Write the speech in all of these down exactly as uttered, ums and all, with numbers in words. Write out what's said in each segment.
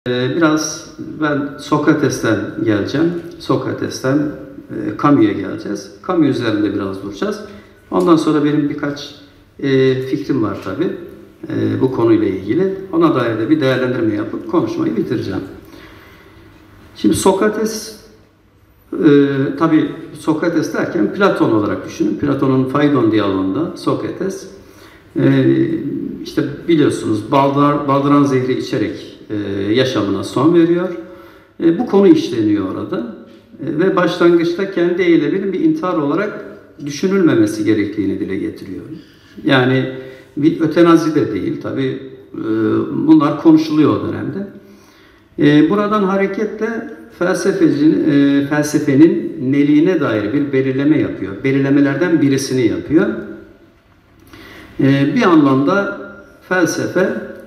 Ee, Biraz ben Sokrates'ten geleceğim. Sokrates'ten e, Camus'a geleceğiz. Camus üzerinde biraz duracağız. Ondan sonra benim birkaç e, fikrim var tabii e, bu konuyla ilgili. Ona dair de bir değerlendirme yapıp konuşmayı bitireceğim. Şimdi Sokrates, e, tabii Sokrates derken Platon olarak düşünün. Platon'un Faydon diyaloğunda Sokrates, e, işte biliyorsunuz baldır, baldıran zehri içerek yaşamına son veriyor. Bu konu işleniyor orada. Ve başlangıçta kendi eyleminin bir intihar olarak düşünülmemesi gerektiğini dile getiriyor. Yani bir ötenazi de değil. Tabii bunlar konuşuluyor o dönemde. Buradan hareketle felsefecinin, felsefenin neliğine dair bir belirleme yapıyor. Belirlemelerden birisini yapıyor. Bir anlamda felsefe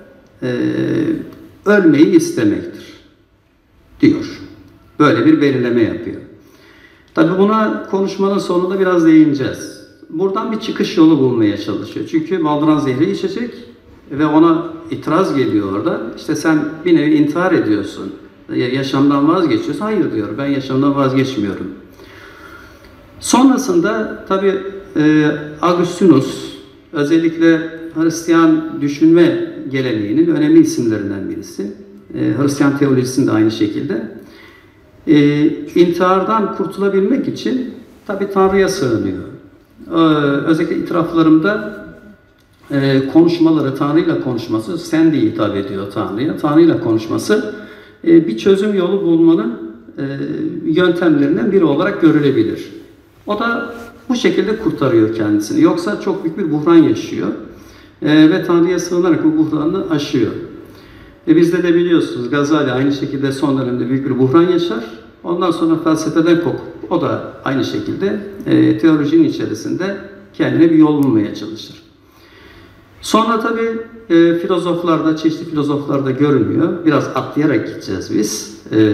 ölmeyi istemektir diyor. Böyle bir belirleme yapıyor. Tabii buna konuşmanın sonunda biraz değineceğiz. Buradan bir çıkış yolu bulmaya çalışıyor. Çünkü baldıran zehri içecek ve ona itiraz geliyor orada. İşte sen bir nevi intihar ediyorsun. Yaşamdan vazgeçiyorsun. Hayır diyor, ben yaşamdan vazgeçmiyorum. Sonrasında tabii e, Augustinus özellikle Hristiyan düşünme geleneğinin önemli isimlerinden birisi. Ee, Hristiyan teolojisinde aynı şekilde. Ee, intihardan kurtulabilmek için tabi Tanrı'ya sığınıyor. Ee, özellikle itiraflarımda e, konuşmaları, Tanrı'yla konuşması, sen diye hitap ediyor Tanrı'ya. Tanrı'yla konuşması e, bir çözüm yolu bulmanın e, yöntemlerinden biri olarak görülebilir. O da bu şekilde kurtarıyor kendisini. Yoksa çok büyük bir buhran yaşıyor. Ee, ve Tanrı'ya sığınarak bu buhranı aşıyor. E bizde de biliyorsunuz Gazali aynı şekilde son dönemde büyük bir buhran yaşar. Ondan sonra felsefeden kopup o da aynı şekilde e, teolojinin içerisinde kendine bir yol bulmaya çalışır. Sonra tabii e, filozoflarda, çeşitli filozoflarda görünüyor. Biraz atlayarak gideceğiz biz e,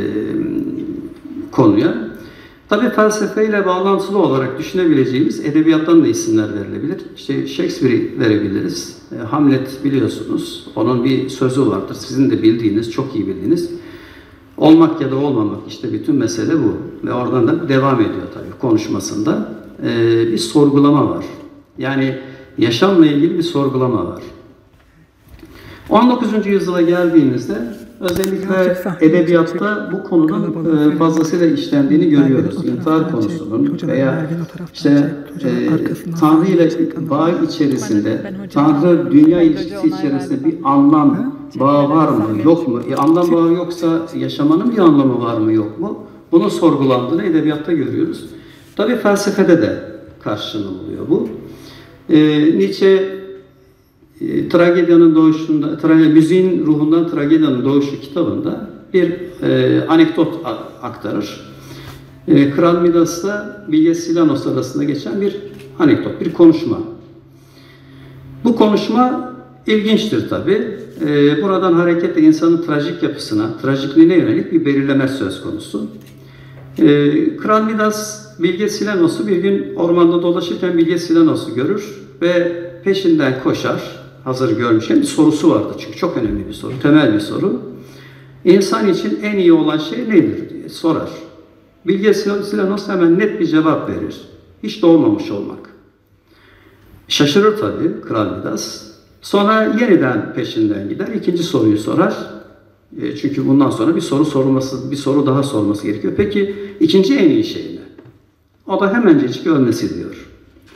konuya. Tabii felsefeyle bağlantılı olarak düşünebileceğimiz edebiyattan da isimler verilebilir. İşte Shakespeare'i verebiliriz. E, Hamlet biliyorsunuz. Onun bir sözü vardır. Sizin de bildiğiniz, çok iyi bildiğiniz. Olmak ya da olmamak, işte bütün mesele bu. Ve oradan da devam ediyor tabii konuşmasında. E, bir sorgulama var. Yani yaşamla ilgili bir sorgulama var. on dokuzuncu yüzyıla geldiğimizde özellikle edebiyatta bu konunun fazlasıyla işlendiğini görüyoruz. İntihar konusunun veya işte e, Tanrı ile bağ içerisinde, Tanrı dünya ilişkisi içerisinde bir anlam bağı var mı, yok mu? E, anlam bağı yoksa yaşamanın bir anlamı var mı, yok mu? Bunun sorgulandığını edebiyatta görüyoruz. Tabii felsefede de karşılığı oluyor bu. E, Nietzsche E, tragedyanın doğuşunda, tra müziğin ruhundan tragedyanın doğuşu kitabında bir e, anekdot aktarır. E, Kral Midas'la Bilge Silanos arasında geçen bir anekdot, bir konuşma. Bu konuşma ilginçtir tabii. E, buradan hareketle insanın trajik yapısına, trajikliğine yönelik bir belirleme söz konusu. E, Kral Midas Bilge Silanos'u bir gün ormanda dolaşırken Bilge Silanos'u görür ve peşinden koşar. Hazır görmüşken bir sorusu vardı çünkü çok önemli bir soru, temel bir soru. İnsan için en iyi olan şey nedir diye sorar. Bilge Silanos hemen net bir cevap verir. Hiç doğmamış olmak. Şaşırır tabii Kral Midas. Sonra yeniden peşinden gider, ikinci soruyu sorar. E, çünkü bundan sonra bir soru sorulması, bir soru daha sorması gerekiyor. Peki ikinci en iyi şey ne? O da hemencecik ölmesi diyor.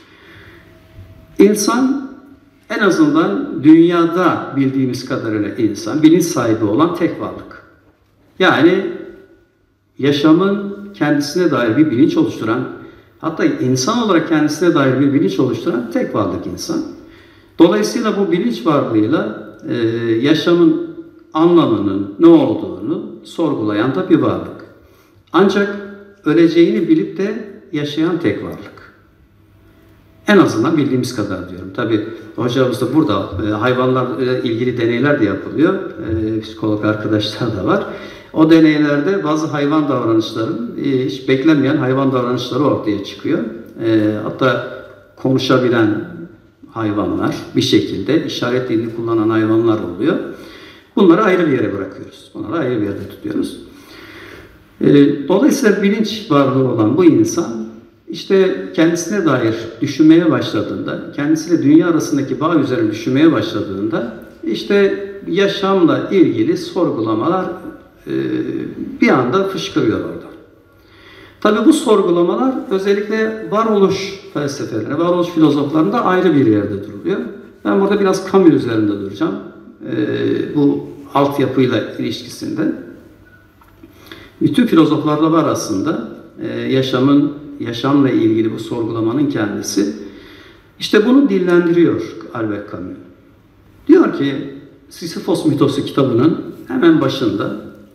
İnsan en azından dünyada bildiğimiz kadarıyla insan, bilinç sahibi olan tek varlık. Yani yaşamın kendisine dair bir bilinç oluşturan, hatta insan olarak kendisine dair bir bilinç oluşturan tek varlık insan. Dolayısıyla bu bilinç varlığıyla e, yaşamın anlamının ne olduğunu sorgulayan da bir varlık. Ancak öleceğini bilip de yaşayan tek varlık. En azından bildiğimiz kadar diyorum. Tabii hocamız da burada e, hayvanlarla ilgili deneyler de yapılıyor. E, psikolog arkadaşlar da var. O deneylerde bazı hayvan davranışların, e, hiç beklenmeyen hayvan davranışları ortaya çıkıyor. E, hatta konuşabilen hayvanlar, bir şekilde işaret dilini kullanan hayvanlar oluyor. Bu Bunları ayrı bir yere bırakıyoruz. Bunları ayrı bir yerde tutuyoruz. Dolayısıyla bilinç varlığı olan bu insan işte kendisine dair düşünmeye başladığında, kendisiyle dünya arasındaki bağ üzerine düşünmeye başladığında işte yaşamla ilgili sorgulamalar bir anda fışkırıyor orada. Tabii bu sorgulamalar özellikle varoluş felsefeleri, varoluş filozoflarında ayrı bir yerde duruluyor. Ben burada biraz Camus üzerinde duracağım. Bu altyapıyla ilişkisinde. Bütün filozoflarda var aslında yaşamın, yaşamla ilgili bu sorgulamanın kendisi. İşte bunu dillendiriyor Albert Camus. Diyor ki Sisyphos Mitosu kitabının hemen başında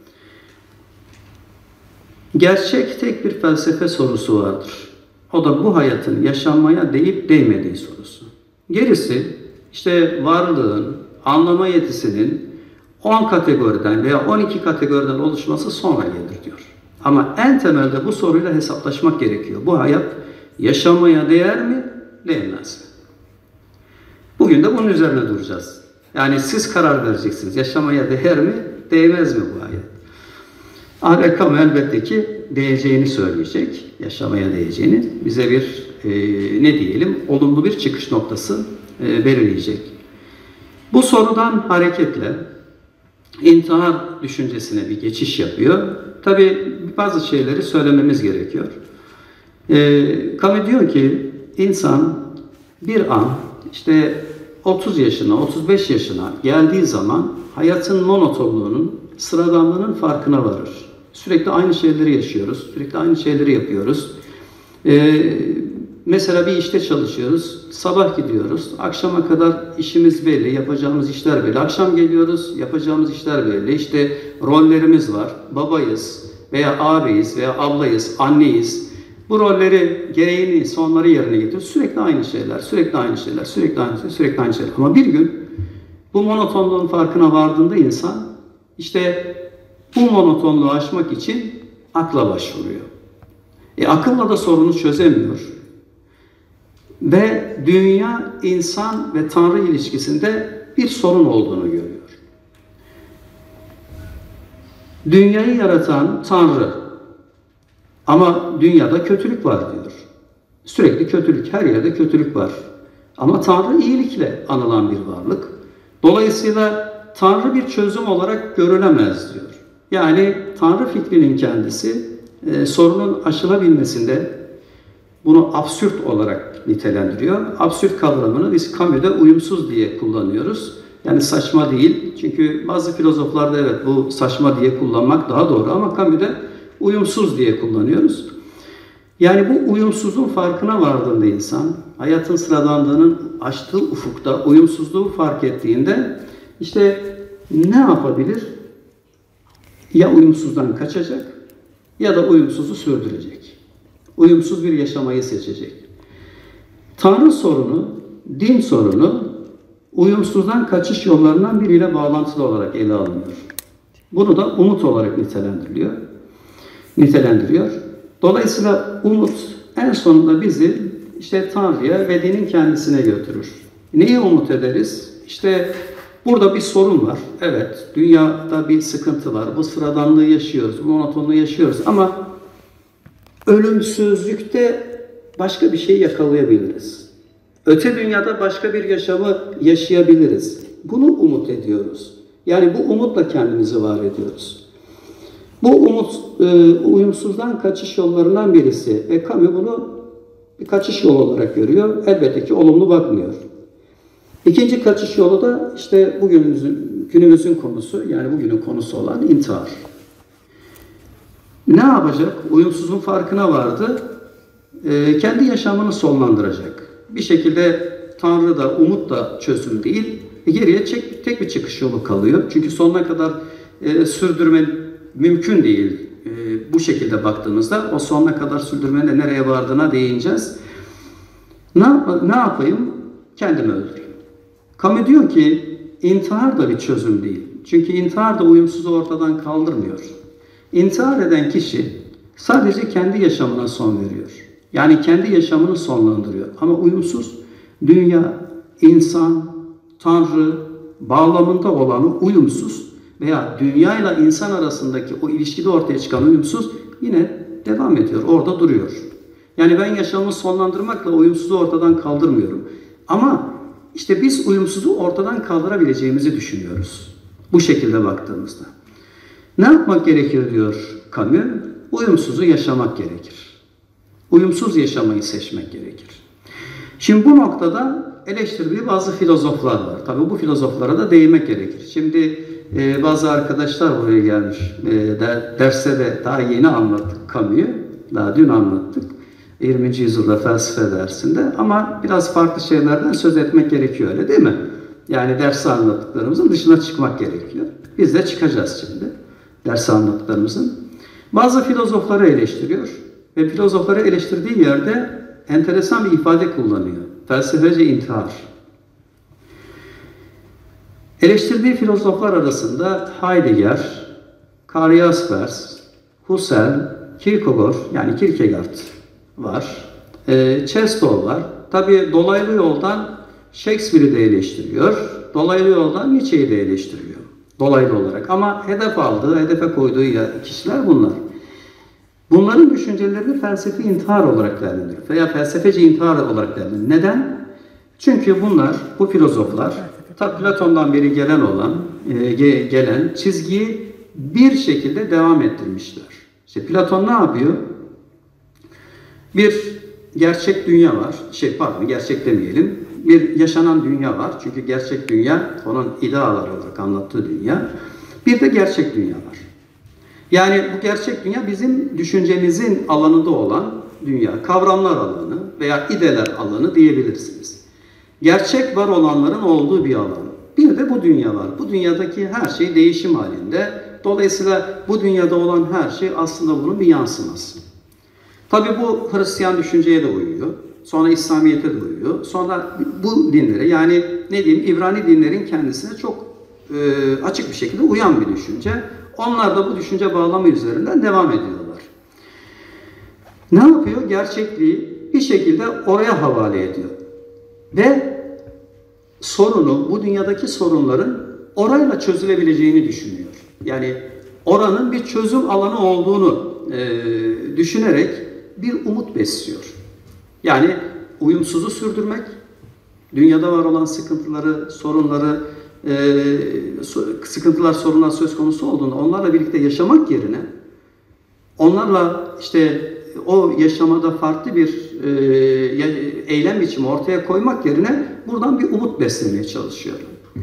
gerçek tek bir felsefe sorusu vardır. O da bu hayatın yaşanmaya değip değmediği sorusu. Gerisi işte varlığın, anlama yetisinin on kategoriden veya on iki kategoriden oluşması sonra gelir diyor. Ama en temelde bu soruyla hesaplaşmak gerekiyor. Bu hayat yaşamaya değer mi, değmez mi? Bugün de bunun üzerine duracağız. Yani siz karar vereceksiniz. Yaşamaya değer mi, değmez mi bu hayat? Albert Camus elbette ki değeceğini söyleyecek. Yaşamaya değeceğini. Bize bir e, ne diyelim, olumlu bir çıkış noktası e, belirleyecek. Bu sorudan hareketle intihar düşüncesine bir geçiş yapıyor. Tabii bazı şeyleri söylememiz gerekiyor. E, Camus diyor ki insan bir an işte otuz yaşına, otuz beş yaşına geldiği zaman hayatın monotonluğunun, sıradanlığının farkına varır. Sürekli aynı şeyleri yaşıyoruz, sürekli aynı şeyleri yapıyoruz. Ee, mesela bir işte çalışıyoruz, sabah gidiyoruz, akşama kadar işimiz belli, yapacağımız işler belli. Akşam geliyoruz, yapacağımız işler belli. İşte rollerimiz var, babayız veya ağabeyiz veya ablayız, anneyiz. Bu rolleri, gereğini, sonları yerine getiriyoruz. Sürekli aynı şeyler, sürekli aynı şeyler, sürekli aynı şeyler, sürekli aynı şeyler. Ama bir gün bu monotonluğun farkına vardığında insan işte bu monotonluğu aşmak için akla başvuruyor. E, akılla da sorunu çözemiyor. Ve dünya, insan ve Tanrı ilişkisinde bir sorun olduğunu görüyor. Dünyayı yaratan Tanrı. Ama dünyada kötülük var diyor. Sürekli kötülük, her yerde kötülük var. Ama Tanrı iyilikle anılan bir varlık. Dolayısıyla Tanrı bir çözüm olarak görülemez diyor. Yani Tanrı fikrinin kendisi e, sorunun aşılabilmesinde bunu absürt olarak nitelendiriyor. Absürt kavramını biz Camus'da uyumsuz diye kullanıyoruz. Yani saçma değil. Çünkü bazı filozoflarda evet bu saçma diye kullanmak daha doğru ama Camus'da uyumsuz diye kullanıyoruz. Yani bu uyumsuzluğun farkına vardığında insan, hayatın sıradanlığının açtığı ufukta uyumsuzluğu fark ettiğinde işte ne yapabilir? Ya uyumsuzdan kaçacak ya da uyumsuzu sürdürecek. Uyumsuz bir yaşamayı seçecek. Tanrı sorunu, din sorunu uyumsuzdan kaçış yollarından biriyle bağlantılı olarak ele alınıyor. Bunu da umut olarak nitelendiriliyor. Nitelendiriyor. Dolayısıyla umut en sonunda bizi işte Tanrı'ya ve dinin kendisine götürür. Neyi umut ederiz? İşte burada bir sorun var. Evet, dünyada bir sıkıntı var. Bu sıradanlığı yaşıyoruz, bu monotonluğu yaşıyoruz ama ölümsüzlükte başka bir şey yakalayabiliriz. Öte dünyada başka bir yaşamı yaşayabiliriz. Bunu umut ediyoruz. Yani bu umutla kendimizi var ediyoruz. Bu umut, e, uyumsuzdan kaçış yollarından birisi ve Camus bunu bir kaçış yolu olarak görüyor. Elbette ki olumlu bakmıyor. İkinci kaçış yolu da işte bugünümüzün, günümüzün konusu, yani bugünün konusu olan intihar. Ne yapacak? Uyumsuzluğun farkına vardı. E, kendi yaşamını sonlandıracak. Bir şekilde Tanrı da, umut da çözüm değil. E, geriye tek, tek bir çıkış yolu kalıyor. Çünkü sonuna kadar e, sürdürme mümkün değil. E, bu şekilde baktığımızda o sonuna kadar sürdürmenin de nereye vardığına değineceğiz. Ne, ne yapayım? Kendimi öldüreyim. Camus diyor ki intihar da bir çözüm değil. Çünkü intihar da uyumsuzu ortadan kaldırmıyor. İntihar eden kişi sadece kendi yaşamına son veriyor. Yani kendi yaşamını sonlandırıyor. Ama uyumsuz dünya, insan, Tanrı bağlamında olanı uyumsuz veya dünya ile insan arasındaki o ilişkide ortaya çıkan uyumsuz yine devam ediyor, orada duruyor. Yani ben yaşamımı sonlandırmakla uyumsuzu ortadan kaldırmıyorum. Ama işte biz uyumsuzu ortadan kaldırabileceğimizi düşünüyoruz. Bu şekilde baktığımızda. Ne yapmak gerekir diyor Camus? Uyumsuzu yaşamak gerekir. Uyumsuz yaşamayı seçmek gerekir. Şimdi bu noktada eleştirdiği bazı filozoflar var. Tabii bu filozoflara da değinmek gerekir. Şimdi e, bazı arkadaşlar buraya gelmiş. E, der, derste de daha yeni anlattık Camus'u. Daha dün anlattık. yirminci yüzyılda felsefe dersinde. Ama biraz farklı şeylerden söz etmek gerekiyor, öyle değil mi? Yani derste anlattıklarımızın dışına çıkmak gerekiyor. Biz de çıkacağız şimdi. Derste anlattıklarımızın. Bazı filozofları eleştiriyor. Ve filozofları eleştirdiği yerde enteresan bir ifade kullanıyor. Felsefece intihar. Eleştirdiği filozoflar arasında Heidegger, Karl Jaspers, Husserl, Kierkegaard yani Kierkegaard var. E, Chestov var. Tabii dolaylı yoldan Shakespeare'i de eleştiriyor. Dolaylı yoldan Nietzsche'yi de eleştiriyor. Dolaylı olarak. Ama hedef aldığı, hedefe koyduğu kişiler bunlar. Bunların düşüncelerini felsefi intihar olarak değerlendiriyor. Veya felsefeci intihar olarak değerlendiriyor. Neden? Çünkü bunlar, bu filozoflar, ta Platon'dan beri gelen olan, e, gelen çizgiyi bir şekilde devam ettirmişler. İşte Platon ne yapıyor? Bir gerçek dünya var. Şey pardon, gerçek demeyelim. Bir yaşanan dünya var. Çünkü gerçek dünya, onun idealar olarak anlattığı dünya. Bir de gerçek dünya var. Yani bu gerçek dünya bizim düşüncemizin alanında olan dünya, kavramlar alanı veya ideler alanı diyebilirsiniz. Gerçek var olanların olduğu bir alan. Bir de bu dünya var. Bu dünyadaki her şey değişim halinde. Dolayısıyla bu dünyada olan her şey aslında bunun bir yansıması. Tabii bu Hristiyan düşünceye de uyuyor. Sonra İslamiyet'e de uyuyor. Sonra bu dinlere yani ne diyeyim İbrani dinlerin kendisine çok e, açık bir şekilde uyan bir düşünce. Onlar da bu düşünce bağlamı üzerinden devam ediyorlar. Ne yapıyor? Gerçekliği bir şekilde oraya havale ediyor. Ve sorunu, bu dünyadaki sorunların orayla çözülebileceğini düşünüyor. Yani oranın bir çözüm alanı olduğunu e, düşünerek bir umut besliyor. Yani uyumsuzu sürdürmek, dünyada var olan sıkıntıları, sorunları, e, sıkıntılar, sorunlar söz konusu olduğunda onlarla birlikte yaşamak yerine onlarla işte o yaşamada farklı bir e, eylem biçimi ortaya koymak yerine buradan bir umut beslemeye çalışıyor.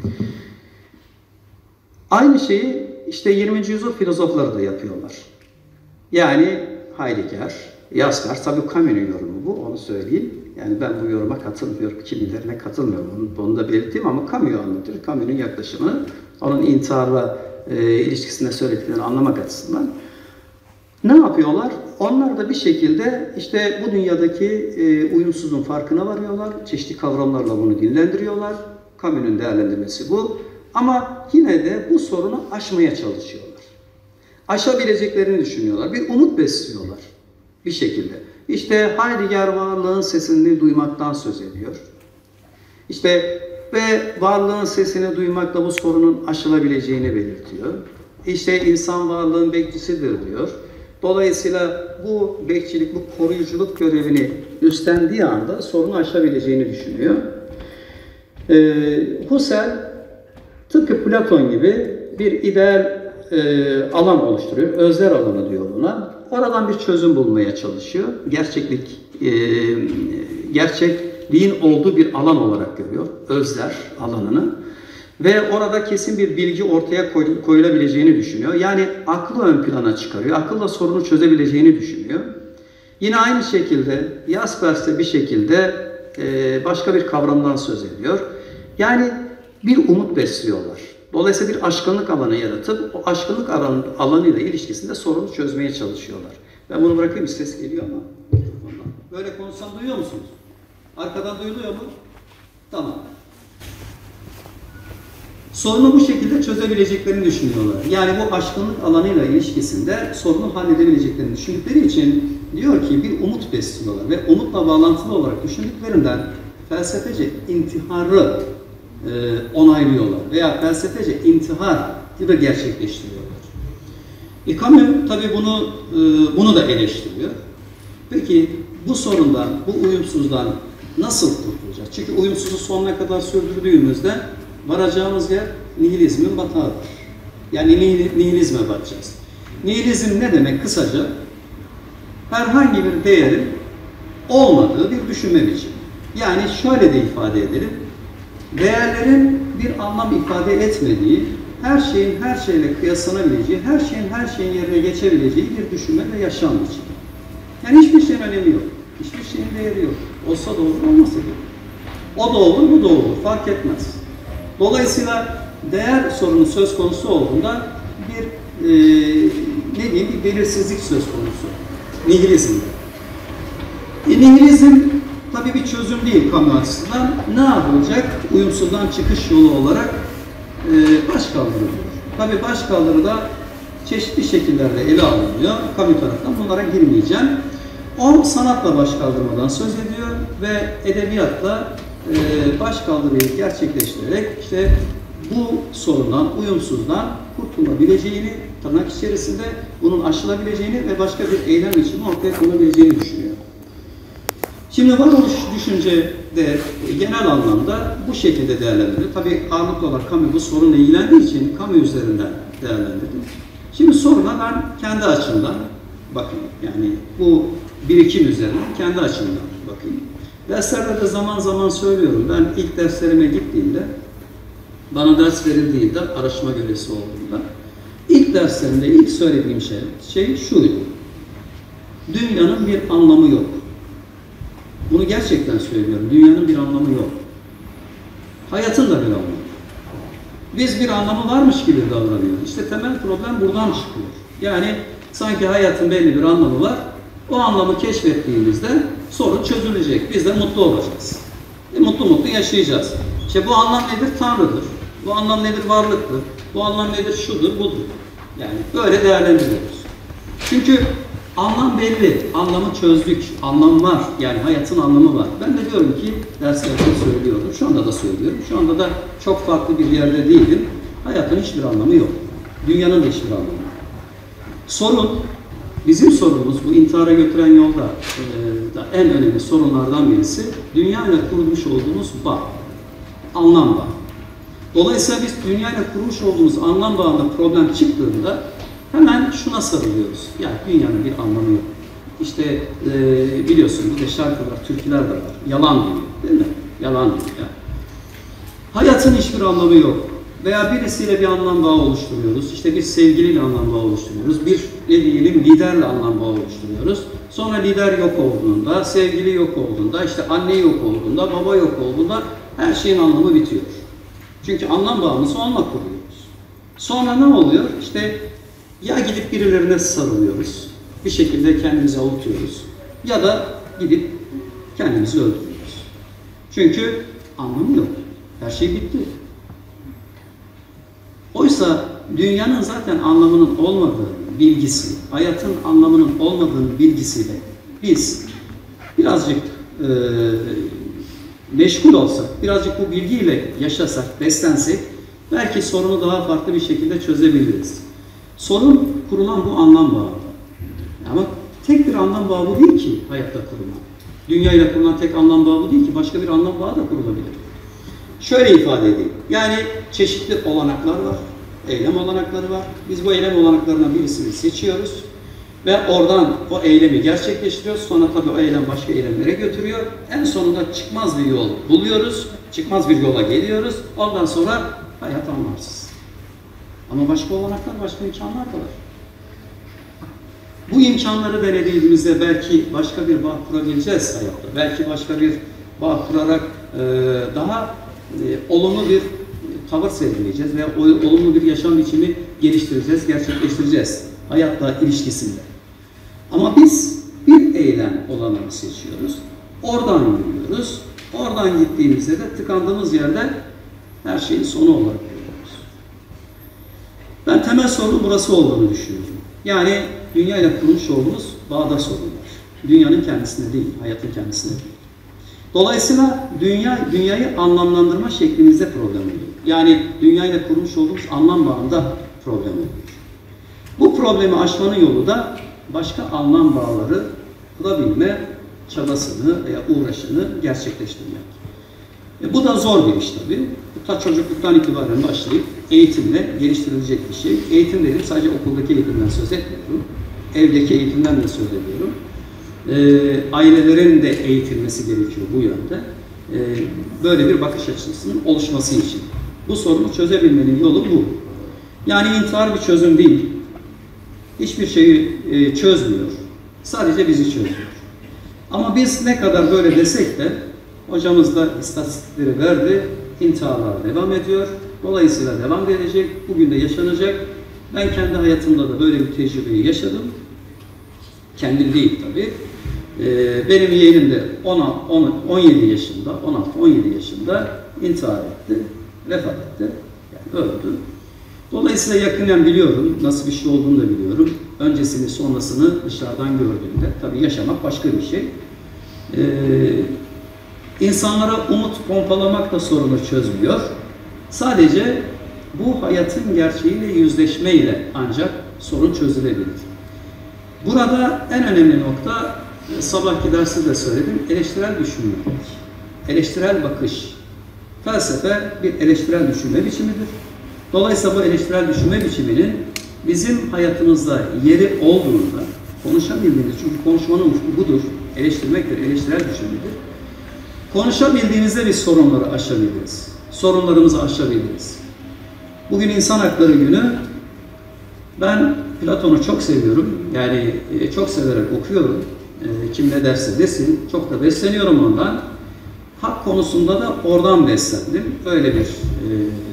Aynı şeyi işte yirminci yüzyıl filozofları da yapıyorlar. Yani Heidegger, Jaspers, tabii Camus'un yorumu bu, onu söyleyeyim. Yani ben bu yoruma katılmıyorum, kimilerine katılmıyorum, onu, onu da belirteyim ama Camus'u anlatıyor. Camus'un yaklaşımını, onun intiharla e, ilişkisinde söylediklerini anlamak açısından. Ne yapıyorlar? Onlar da bir şekilde işte bu dünyadaki e, uyumsuzluğun farkına varıyorlar. Çeşitli kavramlarla bunu dillendiriyorlar. Camus'un değerlendirmesi bu. Ama yine de bu sorunu aşmaya çalışıyorlar. Aşabileceklerini düşünüyorlar. Bir umut besliyorlar bir şekilde. İşte Heidegger varlığın sesini duymaktan söz ediyor. İşte ve varlığın sesini duymakla bu sorunun aşılabileceğini belirtiyor. İşte insan varlığın bekçisidir diyor. Dolayısıyla bu bekçilik, bu koruyuculuk görevini üstlendiği anda sorunu aşabileceğini düşünüyor. Ee, Husserl tıpkı Platon gibi bir ideal e, alan oluşturuyor. Özler alanı diyor buna. Oradan bir çözüm bulmaya çalışıyor. Gerçeklik, e, gerçekliğin olduğu bir alan olarak görüyor. Özler alanını. Ve orada kesin bir bilgi ortaya koyulabileceğini düşünüyor. Yani aklı ön plana çıkarıyor. Akılla sorunu çözebileceğini düşünüyor. Yine aynı şekilde Jaspers de bir şekilde e, başka bir kavramdan söz ediyor. Yani bir umut besliyorlar. Dolayısıyla bir aşkınlık alanı yaratıp o aşkınlık alanı, alanıyla ilişkisinde sorunu çözmeye çalışıyorlar. Ben bunu bırakayım, ses geliyor ama. Böyle konuşsam duyuyor musunuz? Arkadan duyuluyor mu? Tamam. Sorunu bu şekilde çözebileceklerini düşünüyorlar. Yani bu aşkınlık alanıyla ilişkisinde sorunu halledebileceklerini düşündükleri için diyor ki bir umut besliyorlar ve umutla bağlantılı olarak düşündüklerinden felsefece intiharı e, onaylıyorlar veya felsefece intihar da gerçekleştiriyorlar. E, Camus tabii bunu, e, bunu da eleştiriyor. Peki bu sorundan, bu uyumsuzdan nasıl kurtulacağız? Çünkü uyumsuzu sonuna kadar sürdürdüğümüzde varacağımız yer nihilizmin batağıdır. Yani nihilizme bakacağız. Nihilizm ne demek kısaca? Herhangi bir değerin olmadığı bir düşünme biçimi. Yani şöyle de ifade edelim. Değerlerin bir anlam ifade etmediği, her şeyin her şeyle kıyaslanabileceği, her şeyin her şeyin yerine geçebileceği bir düşünme ve yaşam biçimi. Yani hiçbir şeyin önemi yok. Hiçbir şeyin değeri yok. Olsa da olur, olmasa da olur. O da olur, bu da olur. Fark etmez. Dolayısıyla değer sorunu söz konusu olduğunda bir e, ne diyeyim bir belirsizlik söz konusu. Nihilizmde. E, nihilizm tabii bir çözüm değil kamu açısından. Ne yapılacak? Uyumsuzdan çıkış yolu olarak e, başkaldırı. Tabii başkaldırı da çeşitli şekillerde ele alınıyor. Kamu tarafından bunlara girmeyeceğim. O sanatla başkaldırmadan söz ediyor ve edebiyatla e, başkaldırıyı gerçekleştirerek işte bu sorundan, uyumsuzdan kurtulabileceğini, tırnak içerisinde bunun aşılabileceğini ve başka bir eylem biçimi ortaya konabileceğini düşünüyor. Şimdi varoluş düşünce de genel anlamda bu şekilde değerlendirilir. Tabii ağırlıklı olarak Camus bu sorunla ilgilendiği için Camus üzerinden değerlendirdim. Şimdi soruna ben kendi açımdan bakayım. Yani bu birikim üzerinden kendi açımdan bakayım. Derslerde de zaman zaman söylüyorum. Ben ilk derslerime gittiğimde, bana ders verildiğinde, araştırma görevlisi olduğumda, ilk derslerimde ilk söylediğim şey, şey şuydu. Dünyanın bir anlamı yok. Bunu gerçekten söylüyorum. Dünyanın bir anlamı yok. Hayatın da bir anlamı yok. Biz bir anlamı varmış gibi davranıyoruz. İşte temel problem buradan çıkıyor. Yani sanki hayatın belli bir anlamı var. O anlamı keşfettiğimizde sorun çözülecek. Biz de mutlu olacağız. E, mutlu mutlu yaşayacağız. İşte bu anlam nedir? Tanrı'dır. Bu anlam nedir? Varlıktır. Bu anlam nedir? Şudur, budur. Yani böyle değerlendiriyoruz. Çünkü anlam belli. Anlamı çözdük. Anlam var. Yani hayatın anlamı var. Ben de diyorum ki derslerde söylüyorum. Şu anda da söylüyorum. Şu anda da çok farklı bir yerde değilim. Hayatın hiçbir anlamı yok. Dünyanın da hiçbir anlamı yok. Sorun, bizim sorunumuz bu intihara götüren yolda e, da en önemli sorunlardan birisi dünya ile kurmuş olduğumuz bağ. Anlam bağı. Dolayısıyla biz dünya ile kurmuş olduğumuz anlam bağında problem çıktığında hemen şuna sarılıyoruz. Yani dünyanın bir anlamı yok. İşte e, biliyorsunuz bir de şarkılar, türküler de var. Yalan diyor, değil mi? Yalan diyor. Yani. Hayatın hiçbir anlamı yok. Veya birisiyle bir anlam bağı oluşturuyoruz. İşte bir sevgiliyle anlam bağı oluşturuyoruz. Bir ne diyelim liderle anlam bağı oluşturuyoruz. Sonra lider yok olduğunda, sevgili yok olduğunda, işte anne yok olduğunda, baba yok olduğunda her şeyin anlamı bitiyor. Çünkü anlam bağımızı onunla kuruyoruz. Sonra ne oluyor? İşte ya gidip birilerine sarılıyoruz, bir şekilde kendimizi avutuyoruz ya da gidip kendimizi öldürüyoruz. Çünkü anlamı yok. Her şey bitti. Oysa dünyanın zaten anlamının olmadığı bilgisi, hayatın anlamının olmadığını bilgisiyle biz birazcık e, meşgul olsak, birazcık bu bilgiyle yaşasak, beslensek belki sorunu daha farklı bir şekilde çözebiliriz. Sorun kurulan bu anlam bağı. Ama tek bir anlam bağı bu değil ki hayatta kurulan. Dünya ile kurulan tek anlam bağı bu değil ki, başka bir anlam bağı da kurulabilir. Şöyle ifade edeyim. Yani çeşitli olanaklar var, eylem olanakları var. Biz bu eylem olanaklarından birisini seçiyoruz ve oradan o eylemi gerçekleştiriyoruz. Sonra tabii o eylem başka eylemlere götürüyor. En sonunda çıkmaz bir yol buluyoruz, çıkmaz bir yola geliyoruz. Ondan sonra hayat anlamsız. Ama başka olanaklar, başka imkanlar da var. Bu imkanları denediğimizde belki başka bir bağ kurabileceğiz hayatta. Belki başka bir bağ kurarak e, daha e, olumlu bir tavır sergileyeceğiz veya olumlu bir yaşam biçimi geliştireceğiz, gerçekleştireceğiz hayatla ilişkisinde. Ama biz bir eylem olanı seçiyoruz. Oradan yürüyoruz. Oradan gittiğimizde de tıkandığımız yerde her şeyin sonu olarak görüyoruz. Ben temel sorunun burası olduğunu düşünüyorum. Yani dünya ile kurmuş olduğumuz bağda sorun var. Dünyanın kendisinde değil, hayatın kendisinde değil. Dolayısıyla dünya, dünyayı anlamlandırma şeklimizde problem oluyor. Yani dünyayla kurmuş olduğumuz anlam bağında problem oluyor. Bu problemi aşmanın yolu da başka anlam bağları kurabilme çabasını veya uğraşını gerçekleştirmek. E bu da zor bir iş tabii. Bu ta çocukluktan itibaren başlayıp eğitimle geliştirilecek bir şey. Eğitim dedim, sadece okuldaki eğitimden söz etmiyorum. Evdeki eğitimden de söz ediyorum. E, ailelerin de eğitilmesi gerekiyor bu yönde. E, böyle bir bakış açısının oluşması için. Bu sorunu çözebilmenin yolu bu. Yani intihar bir çözüm değil. Hiçbir şeyi e, çözmüyor. Sadece bizi çözüyor. Ama biz ne kadar böyle desek de, hocamız da istatistikleri verdi, intiharlar devam ediyor. Dolayısıyla devam edecek, bugün de yaşanacak. Ben kendi hayatımda da böyle bir tecrübeyi yaşadım. Kendim değil tabii. Ee, benim yeğenim de on yedi yaşında, on altı on yedi yaşında intihar etti, vefat etti, yani öldü. Dolayısıyla yakından biliyorum, nasıl bir şey olduğunu da biliyorum. Öncesini, sonrasını dışarıdan gördüğümde, tabii yaşamak başka bir şey. Ee, insanlara umut pompalamak da sorunu çözmüyor. Sadece bu hayatın gerçeğiyle yüzleşmeyle ancak sorun çözülebilir. Burada en önemli nokta, sabahki derste de söyledim, eleştirel düşünmek. Eleştirel bakış. Felsefe bir eleştirel düşünme biçimidir. Dolayısıyla bu eleştirel düşünme biçiminin bizim hayatımızda yeri olduğunda konuşabildiğimiz, çünkü konuşmanın ufku budur, eleştirmektir, eleştirel düşünmedir. Konuşabildiğimizde biz sorunları aşabiliriz. Sorunlarımızı aşabiliriz. Bugün İnsan Hakları Günü. Ben Platon'u çok seviyorum. Yani e, çok severek okuyorum. E, kim ne derse desin. Çok da besleniyorum ondan. Hak konusunda da oradan beslendim. Öyle bir e,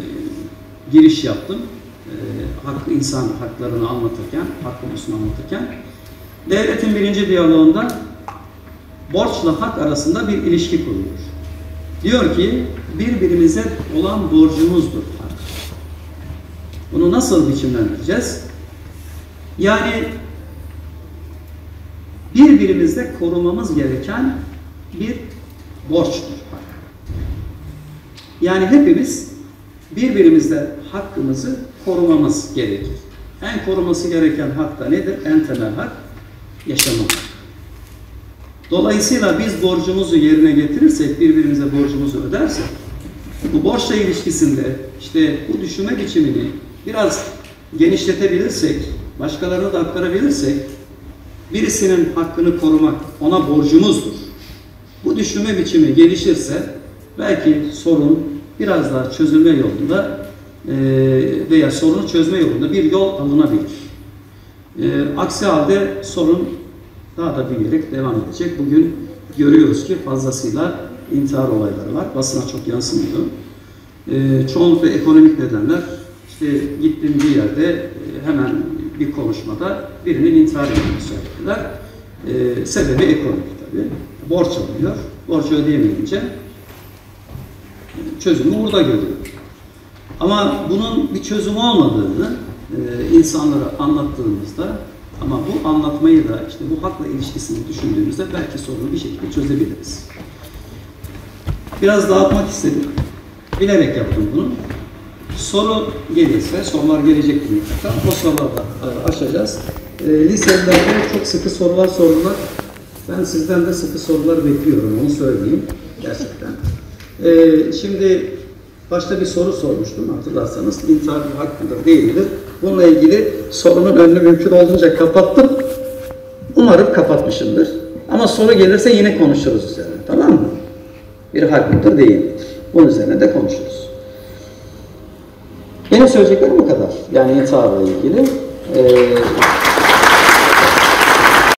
giriş yaptım. E, haklı insan haklarını anlatırken, hak konusunu anlatırken. Devletin birinci diyaloğunda borçla hak arasında bir ilişki kuruluyor. Diyor ki, birbirimize olan borcumuzdur hak. Bunu nasıl biçimlendireceğiz? Yani birbirimizde korumamız gereken bir borçtur hak. Yani hepimiz birbirimizde hakkımızı korumamız gerekir. En koruması gereken hak da nedir? En temel hak yaşamak. Dolayısıyla biz borcumuzu yerine getirirsek, birbirimize borcumuzu ödersek, bu borçla ilişkisinde işte bu düşünme biçimini biraz genişletebilirsek, başkalarına da aktarabilirsek, birisinin hakkını korumak ona borcumuzdur. Bu düşünme biçimi gelişirse belki sorun biraz daha çözülme yolunda veya sorunu çözme yolunda bir yol alınabilir. Aksi halde sorun daha da büyüyerek devam edecek. Bugün görüyoruz ki fazlasıyla intihar olayları var. Basına çok yansımıyor. Çoğunlukla ekonomik nedenler. İşte gittiğim bir yerde hemen bir konuşmada birinin intihar ettiğini söylediler. Ee, sebebi ekonomik tabii. Borç alıyor. Borç ödeyemeyince çözümü orada görüyor. Ama bunun bir çözüm olmadığını e, insanlara anlattığımızda, ama bu anlatmayı da işte bu hakla ilişkisini düşündüğümüzde belki sorunu bir şekilde çözebiliriz. Biraz dağıtmak istedim. Bilerek yaptım bunu. Soru gelirse, sorular gelecektir mutlaka. O soruları da aşacağız. E, liselerde çok sıkı sorular sordular. Ben sizden de sıkı sorular bekliyorum, onu söyleyeyim gerçekten. E, şimdi başta bir soru sormuştum hatırlarsanız. İntihar bir hak mıdır, değil midir? Bununla ilgili sorunun önünü mümkün olduğunca kapattım. Umarım kapatmışımdır. Ama soru gelirse yine konuşuruz üzerine, tamam mı? Bir hak mıdır, değil midir? Bunun üzerine de konuşuruz. Benim söyleyeceklerim bu kadar. Yani intiharla ilgili. Ee,